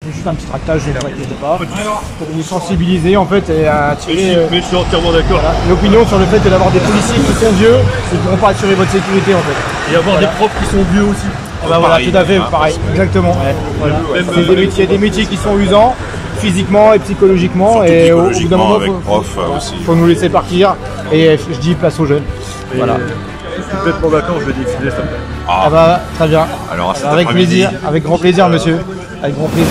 Juste un petit tractage, ne vous inquiétez pas, pour vous sensibiliser en fait et attirer mais je suis entièrement d'accord. voilà, l'opinion sur le fait d'avoir des policiers qui sont vieux et qui ne pourront pas assurer votre sécurité en fait. Et avoir des profs qui sont vieux aussi. Ah bah voilà, tout à fait, pareil, exactement. Ouais, voilà. C'est des métiers qui sont usants, physiquement et psychologiquement, surtout et au bout psychologiquement d'un moment, avec prof aussi. faut nous laisser partir, et je dis place aux jeunes. Et Voilà. je suis complètement d'accord, je vais défiler ça. Ah bah, très bien. Alors, cet Avec après-midi, plaisir, avec grand plaisir, monsieur. Avec grand plaisir.